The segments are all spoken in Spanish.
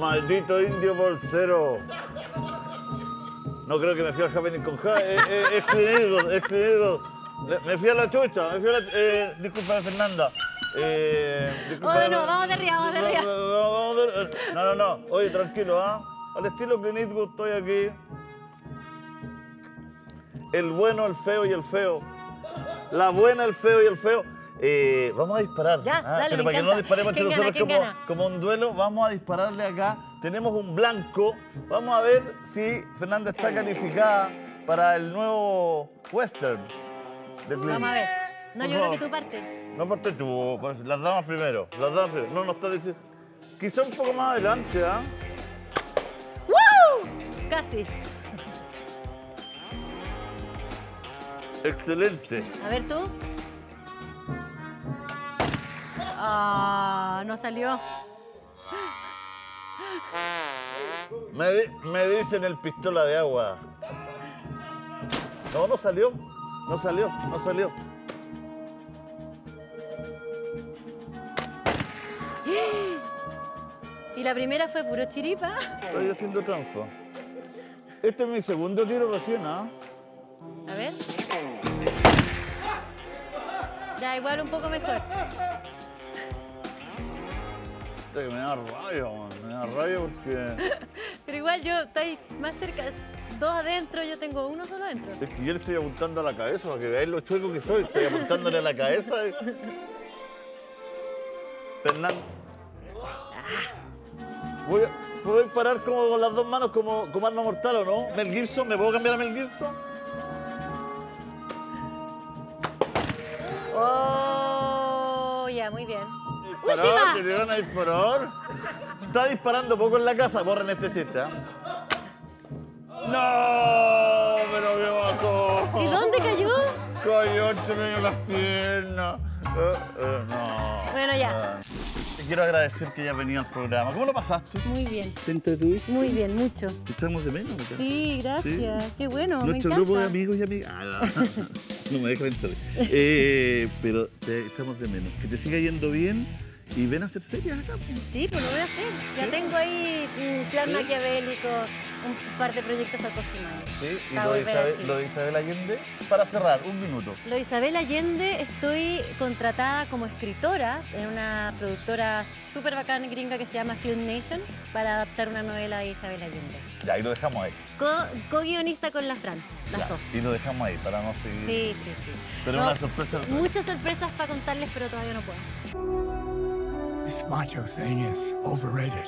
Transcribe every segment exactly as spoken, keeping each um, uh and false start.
Maldito indio bolsero. No creo que me fui al Happening con J. Eh, eh, es clínico, es clínico. Me fui a la chucha, me fui a la... Eh, disculpa, Fernanda. Eh, disculpa, oh, no, vamos de arriba, vamos de arriba. No, no, no, no, no. Oye, tranquilo, ¿ah? ¿eh? Al estilo Clint Eastwood estoy aquí. El bueno, el feo y el feo. La buena, el feo y el feo. Eh, vamos a disparar. Ya, ah, dale, pero me para encanta. que no disparemos entre ¿Quién nosotros gana, como, quién gana? como un duelo, vamos a dispararle acá. Tenemos un blanco. Vamos a ver si Fernanda está calificada para el nuevo western de Clint. Vamos a ver. No, Por yo creo favor. que tú parte. No parte tú, pues, las damas primero. Las damas primero. No, no está diciendo. Quizá un poco más adelante, ¿ah? ¡Woo! Casi. Excelente. A ver tú. Ah, no salió. Me, di- me dicen el pistola de agua. No, no salió. No salió, no salió. Y la primera fue puro chiripa. Estoy haciendo trampa. Este es mi segundo tiro recién, ¿ah? A ver. Ya, igual un poco mejor. Este que me da rabia, man. Me da rabia porque... Pero igual yo estoy más cerca. Dos adentro, yo tengo uno solo adentro. Es que yo le estoy apuntando a la cabeza para que veáis lo chueco que soy. Estoy apuntándole a la cabeza. y- Fernando. Voy a, ¿puedo disparar como con las dos manos como, como arma mortal o no? Mel Gibson, ¿me puedo cambiar a Mel Gibson? Oh, ya, muy bien. Disparar, ¡Última! que te van a disparar. Está disparando poco en la casa, borren este chiste, ¿ah? ¡No! ¡Pero qué bajó! ¿Y dónde cayó? Cayó entre medio de las piernas. Eh, eh, no. Bueno, ya. Eh. Te quiero agradecer que hayas venido al programa. ¿Cómo lo pasaste? Muy bien. ¿Te entretuviste? Muy bien, mucho. ¿Te echamos de menos? acá? Sí, gracias. Qué bueno, me Nuestro encanta. grupo de amigos y amigas. Ah, no. No me dejan entrar. Eh, pero te echamos de menos. Que te siga yendo bien y ven a hacer series acá. pues. Sí, pues lo voy a hacer. Ya ¿Sí? tengo ahí un plan ¿Sí? maquiavélico, un par de proyectos para el próximo año. Sí, y Para lo de, volver a Isabel, Chile. lo de Isabel Allende, para cerrar, un minuto. Lo de Isabel Allende, estoy contratada como escritora en una productora súper bacana gringa que se llama Film Nation para adaptar una novela de Isabel Allende. Ya, y lo dejamos ahí. Co- Co-guionista con la Fran, las Ya, dos. y lo dejamos ahí para no seguir. Sí, sí, sí. Pero No, una sorpresa. Muchas sorpresas para contarles, pero todavía no puedo. This macho thing is overrated.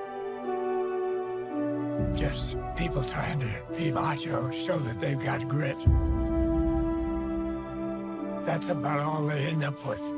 Just people trying to be macho, show that they've got grit. That's about all they end up with.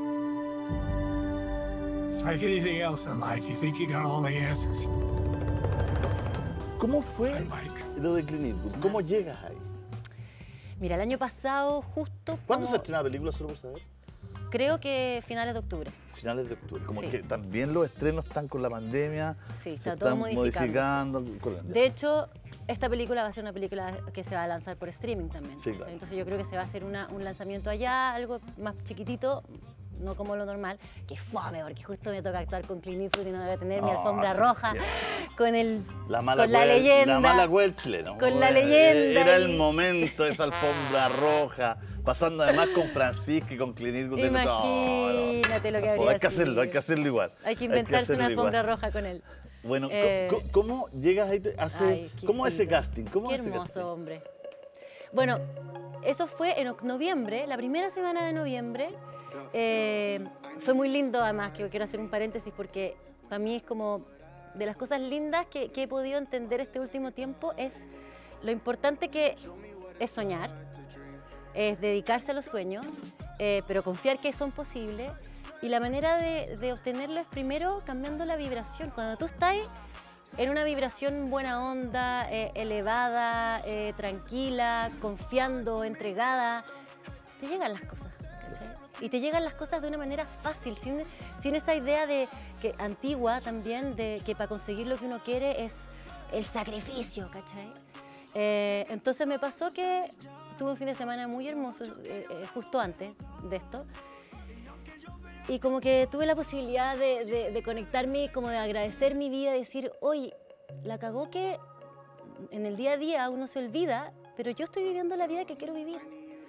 It's like anything else in life. You think you got all the answers. ¿Cómo fue I'm like, lo de Clint Eastwood? ¿Cómo llegas ahí? Mira, el año pasado, justo ¿Cuándo como- se estrena la película, solo por saber? creo que finales de octubre. Finales de octubre. Como Sí. que también los estrenos están con la pandemia. Sí, se está todo están modificando. modificando. con la- De hecho, esta película va a ser una película que se va a lanzar por streaming también. Sí, ¿cachai? claro. Entonces yo creo que se va a hacer una- un lanzamiento allá, algo más chiquitito, no como lo normal, que fome, porque justo me toca actuar con Clint Eastwood y no debe tener mi No, alfombra sí, roja, qué- con, el, La mala con la cuel- leyenda. La mala cuel chileno. Con la Eh, leyenda Era y- el momento de esa alfombra roja, pasando además con Francisco y con Clint Eastwood. del otro- Imagínate lo que Por favor, habría Hay que hacerlo, sido. hay que hacerlo igual. Hay que inventarse hacerlo una alfombra igual. roja con él. Bueno, co- Eh, co- ¿cómo llegas ahí? te- Hace, Ay, ¿Cómo es ese exquisito. casting? ¿Cómo Qué es ese hermoso, casting? hombre. Bueno, eso fue en oc- noviembre, la primera semana de noviembre. Eh, fue muy lindo, además, que quiero hacer un paréntesis porque para mí es como de las cosas lindas que, que he podido entender este último tiempo es lo importante que es soñar, es dedicarse a los sueños, eh, pero confiar que son posibles. Y la manera de, de obtenerlo es primero cambiando la vibración. Cuando tú estás en una vibración buena onda, eh, elevada, eh, tranquila, confiando, entregada, te llegan las cosas, ¿cachai? Y te llegan las cosas de una manera fácil, sin, sin esa idea de que antigua también, de que para conseguir lo que uno quiere es el sacrificio, ¿cachai? Eh, entonces me pasó que tuve un fin de semana muy hermoso, eh, eh, justo antes de esto, y como que tuve la posibilidad de, de, de conectarme, como de agradecer mi vida, de decir, oye, la cagó que en el día a día uno se olvida, pero yo estoy viviendo la vida que quiero vivir.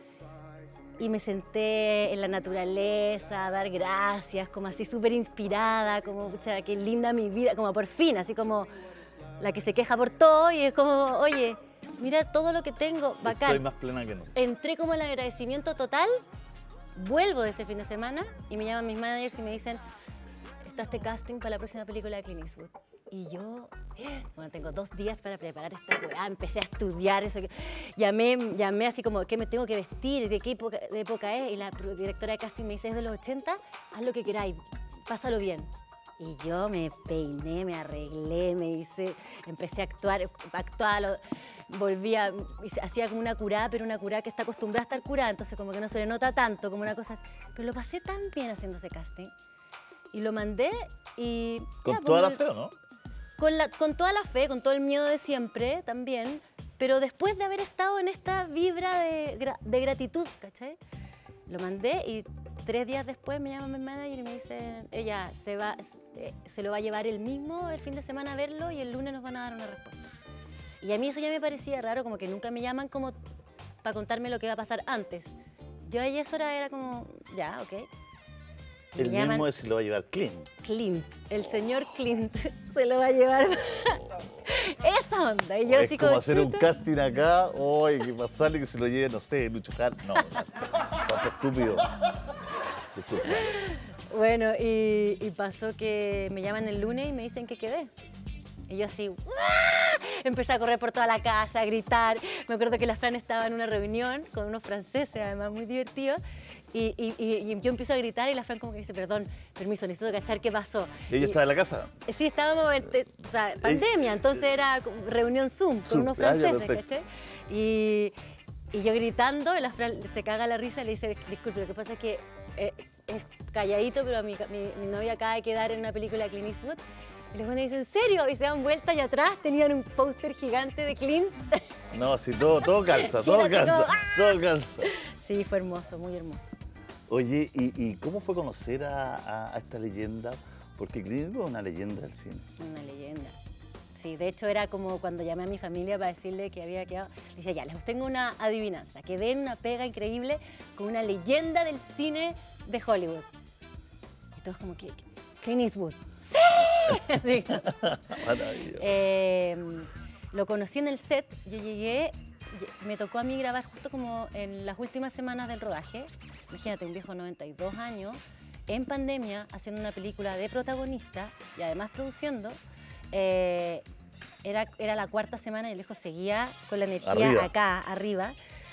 Y me senté en la naturaleza a dar gracias, como así súper inspirada, como, pucha, qué linda mi vida, como por fin, así como la que se queja por todo y es como, oye, mira todo lo que tengo, bacán. Estoy más plena que nunca. Entré como en el agradecimiento total, vuelvo de ese fin de semana y me llaman mis managers y me dicen, está este casting para la próxima película de Clint Eastwood. Y yo, bueno, tengo dos días para preparar esta weá, empecé a estudiar eso. Llamé, llamé así como, ¿qué me tengo que vestir? ¿De qué época, de época es? Y la directora de casting me dice, es de los ochenta, haz lo que queráis, pásalo bien. Y yo me peiné, me arreglé, me hice, empecé a actuar, actuaba, volvía, hacía como una curada, pero una curada que está acostumbrada a estar curada, entonces como que no se le nota tanto, como una cosa así. Pero lo pasé tan bien haciendo ese casting. Y lo mandé y... Con ya, toda pues, la fe, ¿o no? Con, la, con toda la fe, con todo el miedo de siempre también, pero después de haber estado en esta vibra de, gra, de gratitud, ¿cachai? Lo mandé y tres días después me llama mi manager y me dice, ella se, va, se lo va a llevar él mismo el fin de semana a verlo y el lunes nos van a dar una respuesta. Y a mí eso ya me parecía raro, como que nunca me llaman como para contarme lo que va a pasar antes. Yo ahí esa hora era como, ya, ok. Me El llaman, mismo es si lo va a llevar Clint. Clint, el señor Clint se lo va a llevar. Esa onda. Y yo es así como hacer un chuta. casting acá, oye, que pasarle que se lo lleve, no sé, Lucho Jara. No, cuánto estúpido. Disculpa. Bueno, y, y pasó que me llaman el lunes y me dicen que quedé. Y yo así, ¡ah! Empecé a correr por toda la casa, a gritar. Me acuerdo que la Fran estaba en una reunión con unos franceses, además muy divertidos. Y, y, y, y yo empiezo a gritar y la Fran como que dice, perdón, permiso, necesito cachar qué pasó. ¿Y ella y, estaba en la casa? Sí, estábamos en o sea, pandemia, entonces era reunión Zoom con Zoom. unos Ah, ya, franceses, perfecto. ¿cachai? Y, y yo gritando, y la Fran se caga la risa y le dice, disculpe, lo que pasa es que eh, es calladito, pero mi, mi, mi novia acaba de quedar en una película de Clint Eastwood. Y los buenos dicen, ¿en serio? Y se dan vuelta y atrás tenían un póster gigante de Clint. No, sí, todo, todo calza, todo Era así calza, como, ¡ah! todo calza. Sí, fue hermoso, muy hermoso. Oye, ¿y, y cómo fue conocer a, a, a esta leyenda? Porque Clint Eastwood es una leyenda del cine. Una leyenda. Sí, de hecho era como cuando llamé a mi familia para decirle que había quedado. Le decía, ya, les tengo una adivinanza. Quedé en una pega increíble con una leyenda del cine de Hollywood. Y todos como, ¿qué? Clint Eastwood. ¡Sí! Así. Maravilloso. Eh, lo conocí en el set, yo llegué, me tocó a mí grabar justo como en las últimas semanas del rodaje. Imagínate, un viejo de noventa y dos años, en pandemia, haciendo una película de protagonista y además produciendo. Eh, era, era la cuarta semana y el viejo seguía con la energía Arriba. acá, arriba.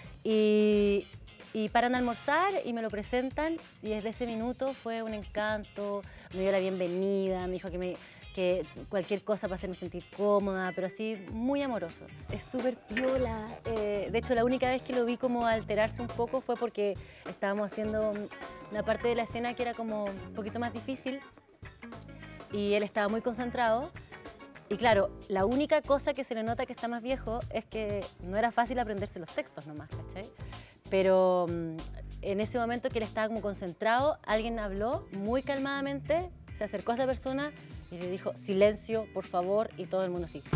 Y, y paran a almorzar y me lo presentan y desde ese minuto fue un encanto, me dio la bienvenida, me dijo que, me, que cualquier cosa para hacerme sentir cómoda, pero así muy amoroso. Es súper piola. Eh, de hecho, la única vez que lo vi como alterarse un poco fue porque estábamos haciendo una parte de la escena que era como un poquito más difícil y él estaba muy concentrado. Y claro, la única cosa que se le nota que está más viejo es que no era fácil aprenderse los textos nomás, ¿cachai? Pero um, en ese momento que él estaba como concentrado, alguien habló muy calmadamente, se acercó a esa persona y le dijo, silencio, por favor, y todo el mundo así.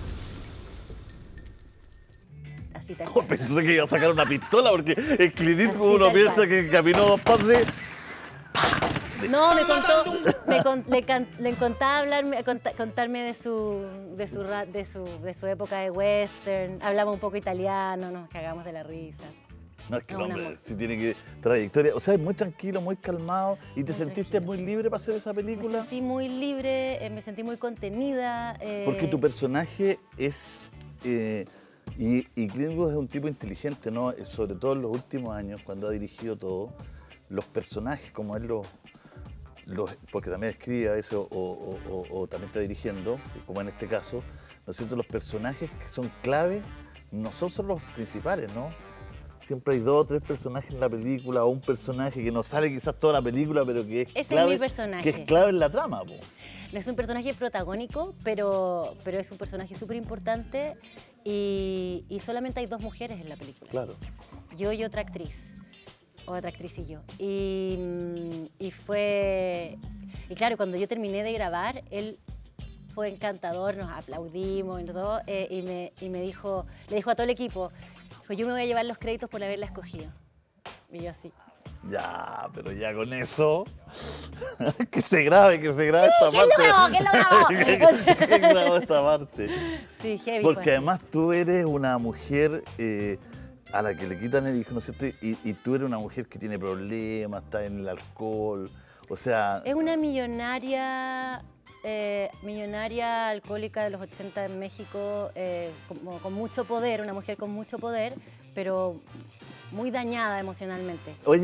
Así tal Oh, cual. pensé que iba a sacar una pistola porque el Clint Eastwood Así, uno tal piensa cual. que caminó dos pasos y... No, me contó, me con- le, can- le contaba hablarme, conta- contarme de su, de, su, ra- de, su, de su época de western, hablaba un poco italiano, nos cagamos de la risa. No, es que el No, un hombre amor. sí tiene que trayectoria. O sea, es muy tranquilo, muy calmado. ¿Y te Muy sentiste tranquilo. muy libre para hacer esa Me película? sentí muy libre, eh, me sentí muy contenida. eh, Porque tu personaje es... eh, y, y Clint Eastwood es un tipo inteligente, ¿no? Eh, Sobre todo en los últimos años, cuando ha dirigido todo, los personajes, como él los... los porque también escribe a veces o, o- o- o también está dirigiendo, como en este caso, ¿no es cierto? Los personajes que son clave no son solo los principales, ¿no? Siempre hay dos o tres personajes en la película o un personaje que no sale quizás toda la película, pero que es Ese es clave, mi personaje. que es clave en la trama, po. No es un personaje protagónico, pero, pero es un personaje súper importante y, y solamente hay dos mujeres en la película. Claro. Yo y otra actriz, otra actriz y yo. Y, mm, y fue... Y claro, cuando yo terminé de grabar, él fue encantador, nos aplaudimos y todo, eh, y, me, y me dijo, le dijo a todo el equipo, dijo, yo me voy a llevar los créditos por haberla escogido. Y yo así. Ya, pero ya con eso, que se grabe, que se grabe esta ¿Quién parte. lo grabó? ¿Quién lo grabó? ¿Quién grabó esta parte? Sí, heavy. Porque fue. además tú eres una mujer eh, a la que le quitan el hijo, ¿no es cierto? Y, y tú eres una mujer que tiene problemas, está en el alcohol, o sea... Es una millonaria, eh, millonaria alcohólica de los ochenta en México, eh, como, con mucho poder, una mujer con mucho poder, pero muy dañada emocionalmente. Oye,